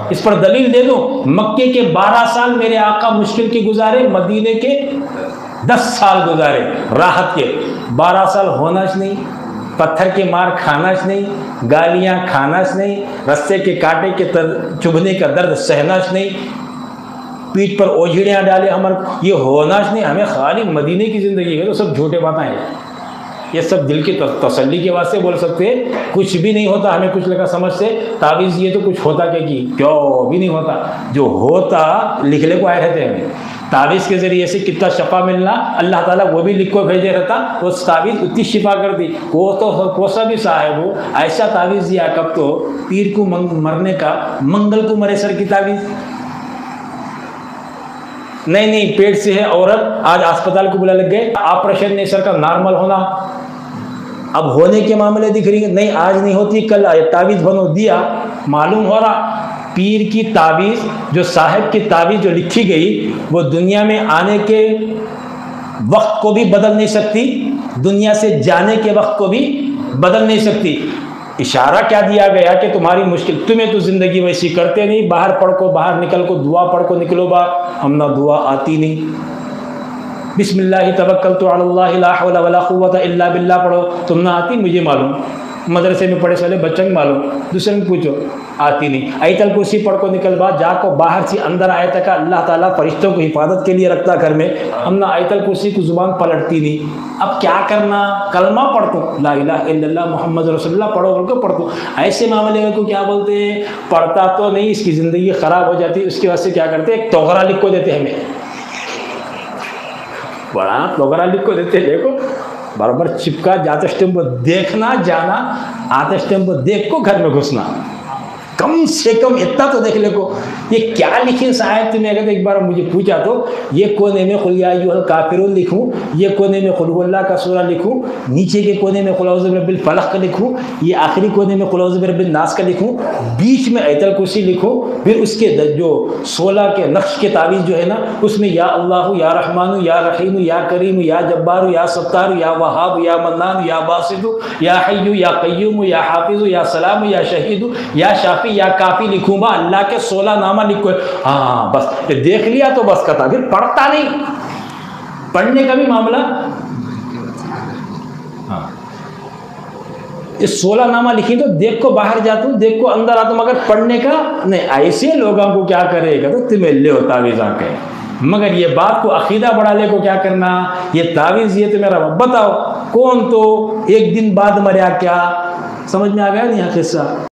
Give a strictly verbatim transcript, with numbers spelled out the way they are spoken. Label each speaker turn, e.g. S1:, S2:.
S1: इस पर दलील दे दो। मक्के के बारह साल मेरे आका मुश्किल के गुजारे, मदीने के दस साल गुजारे राहत के। बारह साल होनाच नहीं, पत्थर के मार खानाच नहीं, गालियां खानाच नहीं, रस्से के कांटे के तर चुभने का दर्द सहनाच नहीं, पीठ पर ओझड़ियाँ डाले हमारे, ये होनाच नहीं। हमें खाली मदीने की ज़िंदगी है। तो सब झूठे बातें हैं, ये सब दिल की तसल्ली के वास्ते बोल सकते हैं। कुछ भी नहीं होता, हमें कुछ लगा समझ से तावीज़ ये तो कुछ होता क्या कि क्यों भी नहीं होता। जो होता लिखले को आए रहते हैं। तावीज़ के ज़रिए से कितना शफा मिलना अल्लाह ताला वो भी लिख को भेजे रहता, वो तावीज़ उतनी शिफा कर दी। वो तो कोसा भी साहब वो ऐसा तावीज़ दिया, कब तो पीर को मरने का, मंगल को मरे सर की तावीज़। नहीं नहीं पेट से है औरत, आज अस्पताल को बुला लग गए, ऑपरेशन नहीं सर का नॉर्मल होना, अब होने के मामले दिख रही है, नहीं आज नहीं होती कल तावीज़ बनो दिया। मालूम हो रहा पीर की तावीज़, जो साहिब की तावीज़ जो लिखी गई, वो दुनिया में आने के वक्त को भी बदल नहीं सकती, दुनिया से जाने के वक्त को भी बदल नहीं सकती। इशारा क्या दिया गया कि तुम्हारी मुश्किल, तुम्हें तो ज़िंदगी वैसी करते नहीं, बाहर पढ़ को, बाहर निकल को, दुआ पढ़ को निकलो बा, हम ना दुआ आती नहीं। बिस्मिल्लाह तवक्कलतु अलल्लाह ला हौला वला कुव्वता इल्ला बिल्लाह पढ़ो, तुम ना आती मुझे मालूम, मदरसे में पढ़े साले बच्चों को मालूम, दूसरे में पूछो आती नहीं। आयतल कुर्सी पढ़ को निकल बा, जाको बाहर से अंदर आया तक अल्लाह ताला फरिश्तों को हिफाजत के लिए रखता घर में, हम ना आयतल कुर्सी की जुबान पलटती नहीं। अब क्या करना, कलमा पढ़तो, ला इलाहा इल्लल्लाह मुहम्मद रसूलुल्लाह पढ़ो बोल को पढ़तो। ऐसे मामले में को क्या बोलते हैं, पढ़ता तो नहीं, इसकी ज़िंदगी ख़राब हो जाती है। उसकी वजह से क्या करते हैं, एक तोगरा लिख को देते हैं, हमें बड़ा तोगरा लिख को देते हैं। देखो बराबर चिपका, जाते टाइम को देखना जाना, आते टाइम को देख को घर में घुसना, कम से कम इतना तो देख ले को ये क्या लिखे साहब। तुम्हें अगर एक बार मुझे पूछा तो ये कोने में कुल या अय्युहल काफिरून लिखूं, ये कोने में कुल हुवल्लाह का सूरा लिखूं, नीचे के कोने में कुल औज़ु बिरब्बिल फलक का लिखूं, ये आखिरी कोने में कुल औज़ु बिरब्बिन नास का लिखूं, बीच में आयतल कुर्सी लिखूं, फिर उसके जो सोलह के नक्श के तावीज़ जो है ना, उसमें या अल्लाह या रहमान या रहीम या करीम या जब्बार या सत्तार या वहाब या मन्नान या बासित या हय्यु या क़य्यूम या हाफिज़ या सलाम या शहीद या शाफी या काफी लिखूंगा। अल्लाह के सोलह नामा लिखो। हाँ बस ये देख लिया तो बस कथा, फिर पढ़ता नहीं। पढ़ने का भी मामला, हाँ ये सोलह नामा लिखी तो देख को बाहर जाता हूँ, देख को अंदर आता हूँ, मगर पढ़ने का नहीं। ऐसे लोगों को क्या करेगा तो तुम्हें ले हो तावीज़ आके, मगर ये बात को अकीदा बढ़ाने को क्या करना, ये तावीज़ ये तो मेरा बताओ कौन तो एक दिन बाद मरिया, क्या समझ में आ गया नहीं किस्सा।